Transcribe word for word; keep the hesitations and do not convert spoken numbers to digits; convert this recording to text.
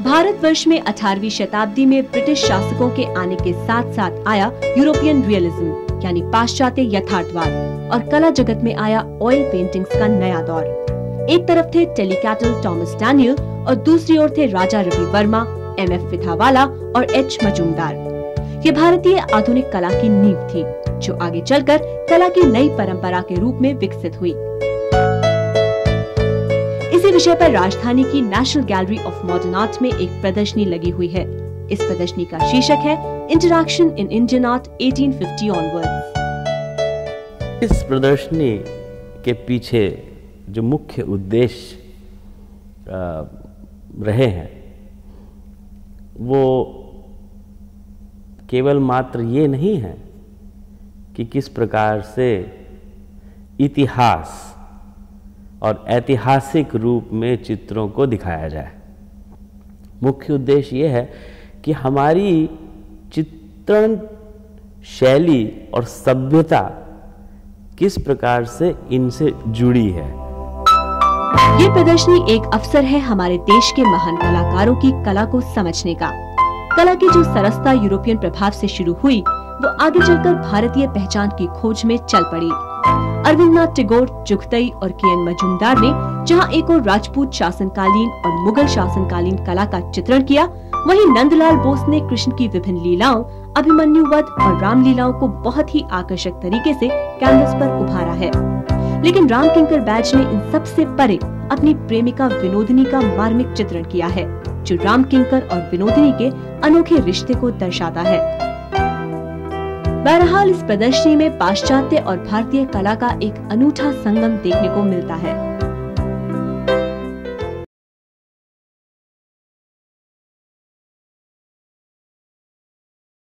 भारतवर्ष में अठारहवीं शताब्दी में ब्रिटिश शासकों के आने के साथ साथ आया यूरोपियन रियलिज्म यानी पाश्चात्य यथार्थवाद और कला जगत में आया ऑयल पेंटिंग्स का नया दौर। एक तरफ थे टेलीकैटल टॉमस डैनियल और दूसरी ओर थे राजा रवि वर्मा, एम एफ विथावाला और एच मजूमदार। ये भारतीय आधुनिक कला की नींव थी जो आगे चलकर कला की नई परंपरा के रूप में विकसित हुई। इसी विषय पर राजधानी की National Gallery of Modern Art में एक प्रदर्शनी लगी हुई है। इस प्रदर्शनी का शीर्षक है इंटरैक्शन इन इंडियन आर्ट अठारह सौ पचास ऑनवर्ड्स। इस प्रदर्शनी के पीछे जो मुख्य उद्देश्य रहे हैं वो केवल मात्र ये नहीं है कि किस प्रकार से इतिहास और ऐतिहासिक रूप में चित्रों को दिखाया जाए। मुख्य उद्देश्य ये है कि हमारी चित्रण शैली और सभ्यता किस प्रकार से इनसे जुड़ी है। ये प्रदर्शनी एक अवसर है हमारे देश के महान कलाकारों की कला को समझने का। कला की जो सरसता यूरोपियन प्रभाव से शुरू हुई वो आगे चलकर भारतीय पहचान की खोज में चल पड़ी। अरविंदनाथ टैगोर, जुगतई और के एन मजूमदार ने जहां एक और राजपूत शासनकालीन और मुगल शासनकालीन कला का चित्रण किया, वहीं नंदलाल बोस ने कृष्ण की विभिन्न लीलाओं, अभिमन्यु वध और रामलीलाओं को बहुत ही आकर्षक तरीके से कैनवस पर उभारा है। लेकिन राम किंकर बैज ने इन सबसे परे अपनी प्रेमिका विनोदिनी का मार्मिक चित्रण किया है जो राम किंकर और विनोदिनी के अनोखे रिश्ते को दर्शाता है। बहरहाल इस प्रदर्शनी में पाश्चात्य और भारतीय कला का एक अनूठा संगम देखने को मिलता है।